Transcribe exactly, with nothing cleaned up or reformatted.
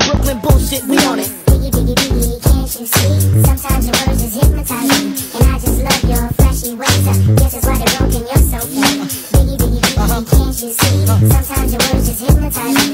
Brooklyn bullshit, we on it. Biggie, biggie, biggie, can't you see? Sometimes your words just hypnotize me, and I just love your flashy ways. I guess that's why they're broken, you're so fake. Biggie, biggie, biggie, can't you see? Sometimes your words just hypnotize me.